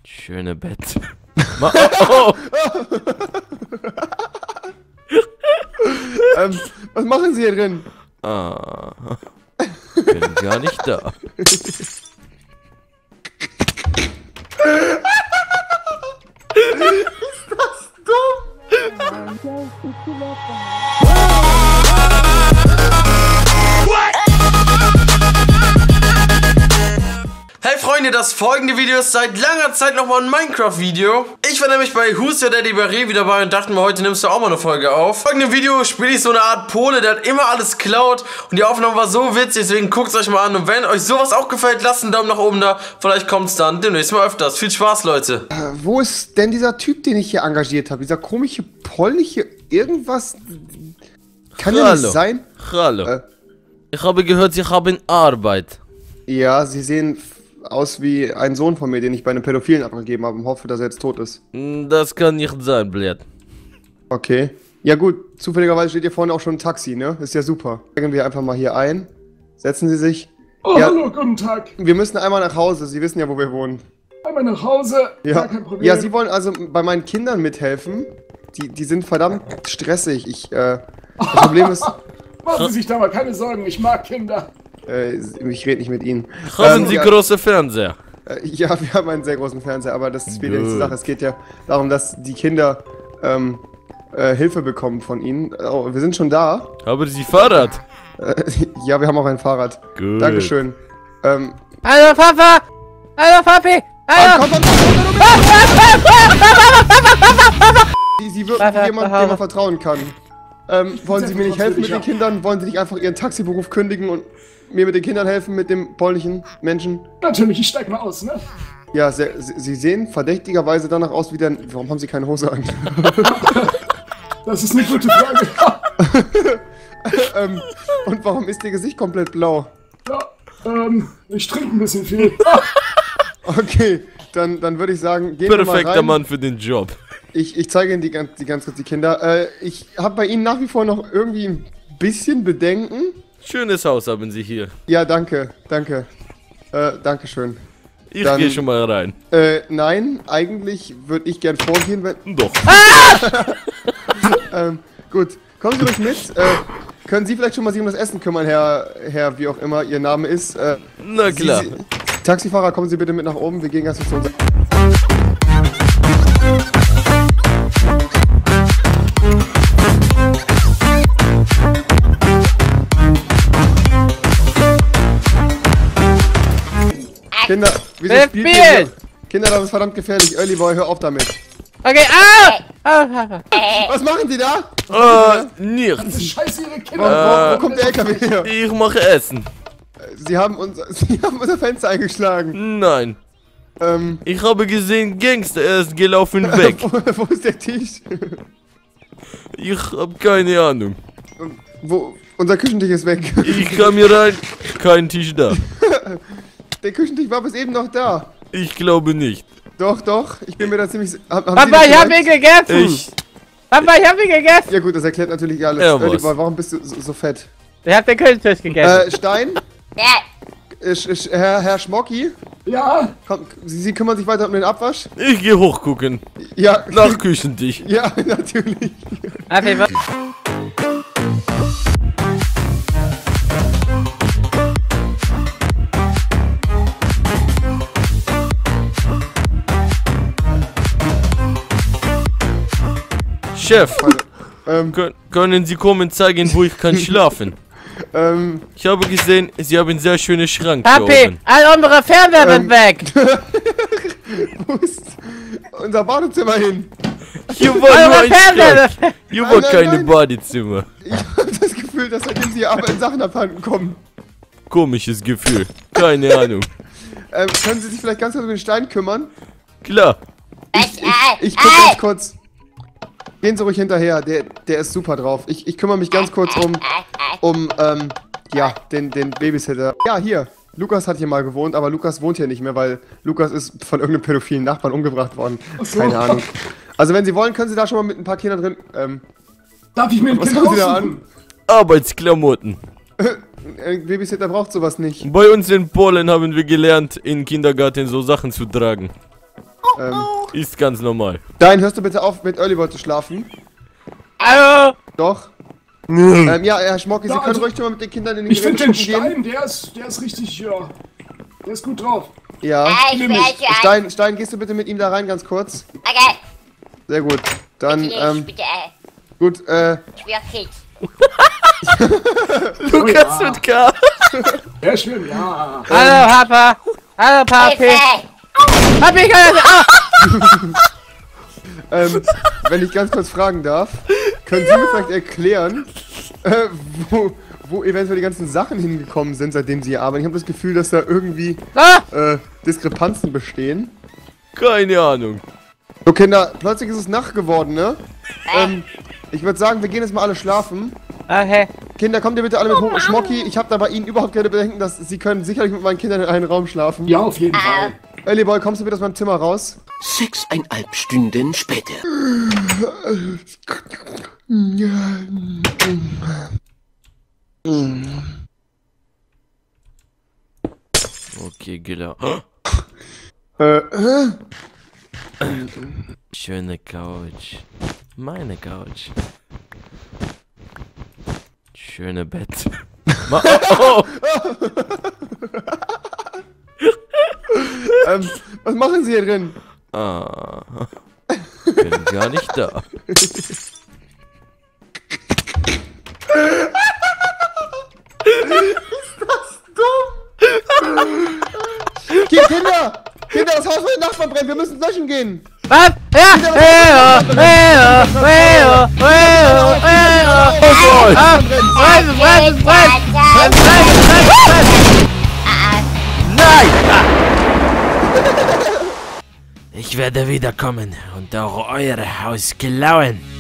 Schöne Bett. Oh. Was machen Sie hier drin? Bin gar nicht da. Ist das dumm? Hey Freunde, das folgende Video ist seit langer Zeit nochmal ein Minecraft-Video. Ich war nämlich bei Who's Your Daddy bei Revi dabei und dachte mir, heute nimmst du auch mal eine Folge auf. Im folgenden Video spiele ich so eine Art Pole, der hat immer alles klaut und die Aufnahme war so witzig, deswegen guckt es euch mal an. Und wenn euch sowas auch gefällt, lasst einen Daumen nach oben da. Vielleicht kommt es dann demnächst mal öfters. Viel Spaß, Leute. Wo ist denn dieser Typ, den ich hier engagiert habe? Dieser komische polnische irgendwas? Kann ja nicht sein. Hallo. Ich habe gehört, Sie haben Arbeit. Ja, Sie sehen aus wie ein Sohn von mir, den ich bei einem Pädophilen abgegeben habe und hoffe, dass er jetzt tot ist. Das kann nicht sein, blöd. Okay. Ja gut, zufälligerweise steht hier vorne auch schon ein Taxi, ne? Ist ja super. Steigen wir einfach mal hier ein. Setzen Sie sich. Oh, ja, hallo, guten Tag. Wir müssen einmal nach Hause. Sie wissen ja, wo wir wohnen. Einmal nach Hause, Ja. gar kein Problem. Ja, Sie wollen also bei meinen Kindern mithelfen. Die sind verdammt stressig. Das Problem ist... Machen Sie sich da mal keine Sorgen, ich mag Kinder. Ich rede nicht mit Ihnen. Haben Sie große Fernseher? Ja, wir haben einen sehr großen Fernseher, aber das ist wieder nicht die Sache. Es geht ja darum, dass die Kinder Hilfe bekommen von Ihnen. Oh, wir sind schon da. Haben Sie Fahrrad? Ja, wir haben auch ein Fahrrad. Gut. Dankeschön. Hallo Papa! Hallo Papi! Hallo! Komm! Sie wirken wie jemand, dem man vertrauen kann. Wollen Sie mir nicht helfen mit den Kindern? Wollen Sie nicht einfach Ihren Taxiberuf kündigen und mir mit den Kindern helfen, mit dem polnischen Menschen? Natürlich, ich steig mal aus, ne? Ja, Sie sehen verdächtigerweise danach aus wie der... Warum haben Sie keine Hose an? Das ist eine gute Frage. Und warum ist Ihr Gesicht komplett blau? Ja, ich trinke ein bisschen viel. Okay, dann würde ich sagen, gehen wir mal Perfekter rein. Mann für den Job. Ich zeige Ihnen ganz kurz die Kinder. Ich habe bei Ihnen nach wie vor noch irgendwie ein bisschen Bedenken. Schönes Haus haben Sie hier. Ja, danke. Dankeschön. Ich gehe schon mal rein. Nein, eigentlich würde ich gern vorgehen, wenn... Doch. Gut, kommen Sie ruhig mit. Können Sie vielleicht schon mal sich um das Essen kümmern, Herr, wie auch immer Ihr Name ist? Na klar. Taxifahrer, kommen Sie bitte mit nach oben. Wir gehen erst zu unserem... Kinder, wieso spielt ihr hier? Kinder, das ist verdammt gefährlich. Early Boy, hör auf damit. Okay, Was machen Sie da? Nichts. Scheiße, Ihre Kinder. Wo kommt der LKW her? Ich mache Essen. Sie haben unser Fenster eingeschlagen. Nein. Ich habe gesehen, Gangster, er ist gelaufen weg. Wo ist der Tisch? Ich habe keine Ahnung. Unser Küchentisch ist weg. Ich kam hier rein, kein Tisch da. Der Küchentisch war bis eben noch da. Ich glaube nicht. Doch, ich bin mir da ziemlich... Papa, ich hab ihn gegessen! Papa, ich hab ihn gegessen! Ja gut, das erklärt natürlich alles. Ja, Early was? Boy, warum bist du so fett? Ich hab den Küchentisch gegessen. Stein? Herr Schmocki? Ja, Komm, Sie kümmern sich weiter um den Abwasch? Ich gehe hochgucken. Ja. Nach Küchentisch. Ja, natürlich. Papi, was? Chef, Ähm, können Sie kommen zeigen, wo ich kann schlafen? Ich habe gesehen, Sie haben einen sehr schönen Schrank hier Papi, oben. all unsere Fernseher sind weg! wo ist unser Badezimmer hin? Hier war nur Eure ein Fernseher Schrank. sind weg! Hier war Nein, keine nein. Badezimmer. Ich habe das Gefühl, dass seitdem Sie hier arbeiten, Sachen abhanden kommen. Komisches Gefühl. Keine Ahnung. Können Sie sich vielleicht ganz kurz um den Stein kümmern? Klar. Ich gucke ganz kurz. Gehen Sie ruhig hinterher, der ist super drauf. Ich kümmere mich ganz kurz um den Babysitter. Ja, hier. Lukas hat hier mal gewohnt, aber Lukas wohnt hier nicht mehr, weil Lukas ist von irgendeinem pädophilen Nachbarn umgebracht worden. so. Keine Ahnung. Also wenn Sie wollen, können Sie da schon mal mit ein paar Kindern drin... darf ich mir ein Was Kind haben Sie da aussuchen? Arbeitsklamotten. Ein Babysitter braucht sowas nicht. Bei uns in Polen haben wir gelernt, im Kindergarten so Sachen zu tragen. Ist ganz normal. Stein, hörst du bitte auf, mit Earlyboy zu schlafen? Hallo? Doch. Ja, Herr Schmocki, Sie Ja, können also, ruhig schon mal mit den Kindern in die Ich finde den Geräte gucken gehen. Stein, der ist richtig, ja. Der ist gut drauf. Ja. Ich will schon. Stein, gehst du bitte mit ihm da rein, ganz kurz? Okay. Sehr gut. Dann, Ich bitte, gut, ich will Kids. Lukas mit K. Sehr schön, ja. Hallo, Papa. Hallo, Papi. Hilfe! Papi, wenn ich ganz kurz fragen darf, können Sie mir vielleicht erklären, wo eventuell die ganzen Sachen hingekommen sind, seitdem Sie hier arbeiten? Ich habe das Gefühl, dass da irgendwie Diskrepanzen bestehen. Keine Ahnung. So, Kinder, plötzlich ist es Nacht geworden, ne? Ich würde sagen, wir gehen jetzt mal alle schlafen. Okay. Kinder, kommt ihr bitte alle mit hoch. Schmocki, ich habe da bei Ihnen überhaupt keine Bedenken, dass Sie können sicherlich mit meinen Kindern in einem Raum schlafen. Ja, auf jeden Fall. Earlyboy, kommst du bitte aus meinem Zimmer raus? 6,5 Stunden später. Okay, Gilla. Schöne Couch. Meine Couch. Schöne Bett. Was machen Sie hier drin? Bin gar nicht da. Kinder! Kinder, das Haus von den Nachbarn brennt, wir müssen löschen gehen! Was? Ja! Nein! Ich werde wiederkommen und auch euer Haus klauen.